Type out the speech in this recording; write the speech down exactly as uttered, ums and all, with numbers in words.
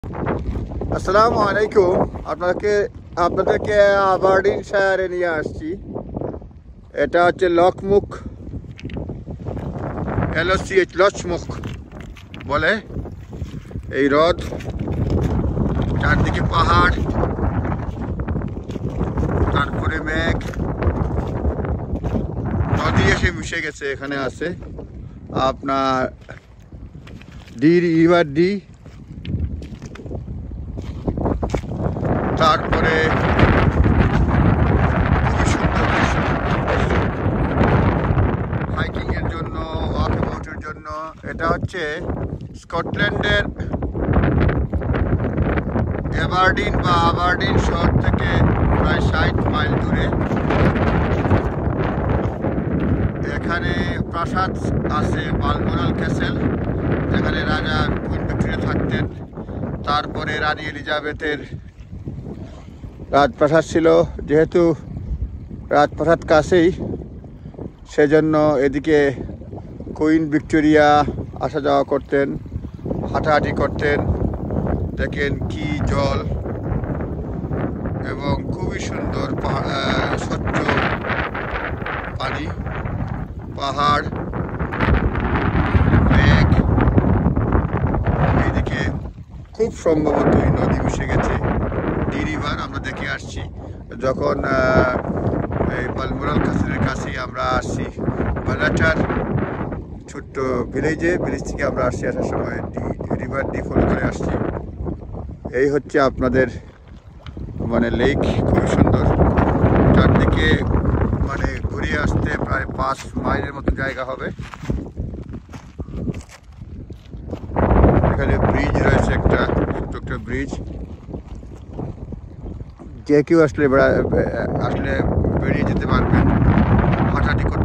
আসসালামু আলাইকুম। আপনাকে আপনাদেরকে আবারডিনশায়ারে নিয়ে আসছি। এটা হচ্ছে লকমুখ, এলওসিএইচ লচমুখ বলে এই হ্রদ। চারদিকে পাহাড়, তারপরে মেঘ, নদী এসে মিশে গেছে। এখানে আছে আপনার ডি রিভার ডি, তারপরে খুবই সুন্দর হাইকিং এর জন্য, ওয়াকআউটের জন্য। এটা হচ্ছে স্কটল্যান্ডের অ্যাবারডিন বা আবারডিন শহর থেকে প্রায় ষাট মাইল দূরে। এখানে প্রাসাদ আছে, বালমোরাল ক্যাসেল, যেখানে রাজা কুইন ভিক্টোরিয়া থাকতেন। তারপরে রানী এলিজাবেথের রাজপ্রাসাদ ছিল। যেহেতু রাজপ্রাসাদ কাছেই, সেজন্য এদিকে কুইন ভিক্টোরিয়া আসা যাওয়া করতেন, হাঁটাহাঁটি করতেন। দেখেন কি জল, এবং খুবই সুন্দর স্বচ্ছ পানি, পাহাড়, মেঘ। এইদিকে খুব সম্ভবত নদী মিশে গেছে, ডি রিভার। আমরা দেখে আসছি যখন এই বালমোরাল ক্যাসেলের কাছেই আমরা আসছি, বালাটার ছোট্ট ভিলেজে। ভিলেজ থেকে আমরা আসছি, আসার সময় ডি রিভার ডি ফলো করে আসছি। এই হচ্ছে আপনাদের মানে লেক, খুবই সুন্দর। চারদিকে মানে ঘুরিয়ে আসতে প্রায় পাঁচ মাইলের মতো জায়গা হবে। এখানে ব্রিজ রয়েছে, একটা ছোট্ট একটা ব্রিজ। যে কেউ আসলে আসলে বেরিয়ে যেতে পারবেন, হাঁটাহাঁটি করতে